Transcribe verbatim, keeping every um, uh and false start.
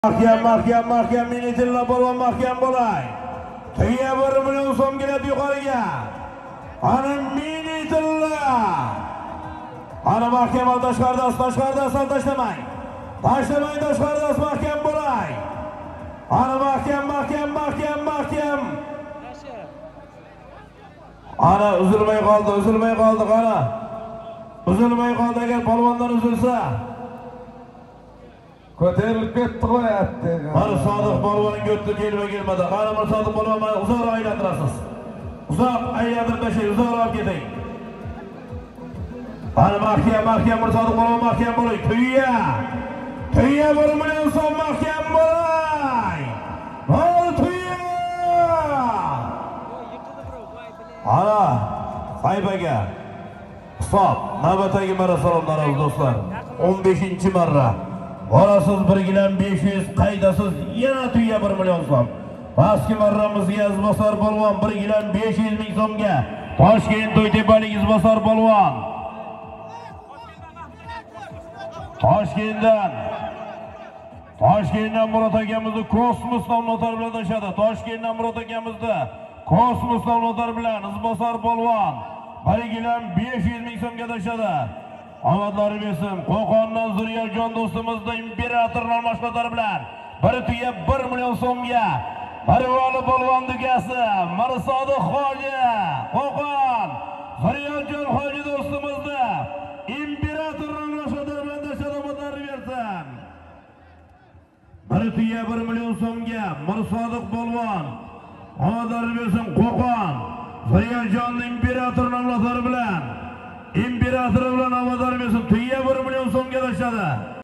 Mahkam, mahkam, mahkam, minitilla polvon mahkam bo'lay. Tuya bir million so'm keladi yuqoriga. Ana minitilla. Ana mahkam ol tashqarida, tashqarida asal tashlamang. Tashlamang tashqarida mahkam bo'lay. Ana mahkam, mahkam, mahkam, mahkam. Ana uzilmay qoldi, uzilmay qoldi qara. Uzilmay qoldi agar polvondan uzilsa. Ko'tarilib ketdi qo'yapti. Mana Sodiq polvon go'tdi kelma kelmadi. Qani bir Sodiq polvon mana uzoqroq aylantirasiz. Uzoq aylantirib tashay, uzoqroq keting. Qani mahkam, mahkam bir Sodiq polvon mahkam bo'ling. Tuya. Tuya bir million so'm mahkam bo'lay. Mana tuya. Ana saybaga. Hisob navbatdagi marra salomlar do'stlar. o'n beshinchi marra. Orasiz bir gilam besh yuz, qaydasiz yana tuya bir million so'm. Pastki marramizga Izbosar polvon bir gilam besh yuz ming so'mga. Toshkent To'ytepalik Izbosar polvon. Toshkentdan Toshkentdan Murod akamizni Kosmos nomlari bilan tashadi. Toshkentdan Murod akamizni Kosmos nomlari bilan Izbosar polvon bir gilam besh yuz ming so'mga tashadi. Omadlari bersin. Qo'qondan Zuriyaljon do'stimizni imperator almashmatlari bilan bir tuya bir million so'mga Marvali polvon dugasi Mirsodiq hoji Qo'qon Zuriyaljon hoji do'stimizni imperator almashmatlari bilan tashadi. Omadlari bersin. bir tuya bir million so'mga Mirsodiq polvon omadlari bersin. Qo'qon Zuriyaljon imperator almashmatlari bilan imperator bilan omadlari bersin. Tuya bir million so'mga tashadi.